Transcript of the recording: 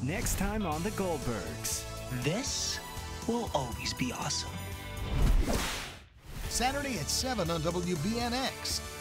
Next time on the Goldbergs. This will always be awesome. Saturday at 7 on WBNX.